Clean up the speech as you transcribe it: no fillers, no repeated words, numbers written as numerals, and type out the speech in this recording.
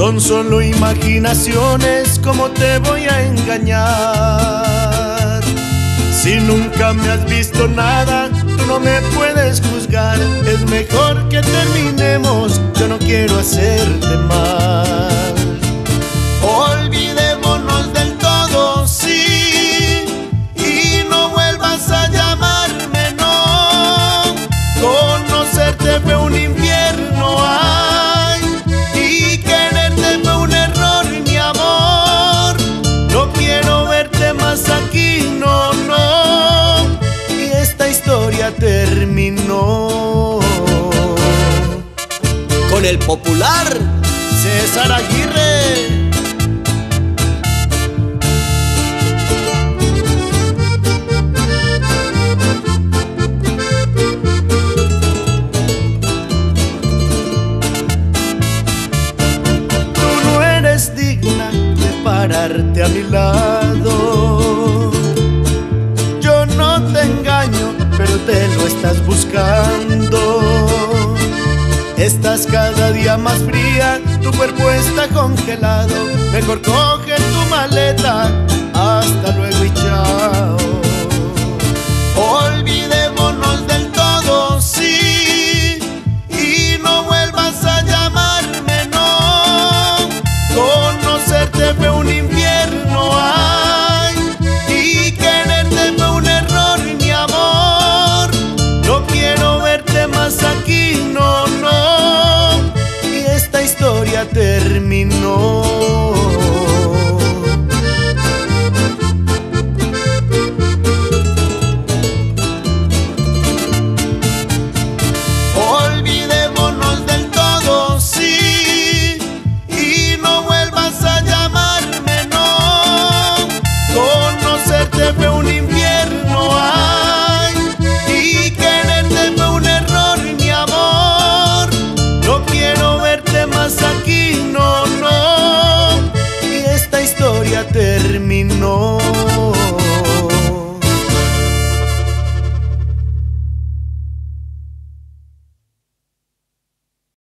Son solo imaginaciones, ¿cómo te voy a engañar? Si nunca me has visto nada, tú no me puedes juzgar. Es mejor que terminemos, yo no quiero hacerte mal. Olvidémonos del todo, sí, y no vuelvas a llamarme, no. Conocerte fue un infierno, ay, y quererte fue un error, mi amor. No quiero verte más aquí, no, no. Y esta historia terminó con el popular Cesar Aguirre. Digna de pararte a mi lado. Yo no te engaño, pero te lo estás buscando. Estás cada día más fría, tu cuerpo está congelado. Mejor coge tu maleta, hasta luego y chao.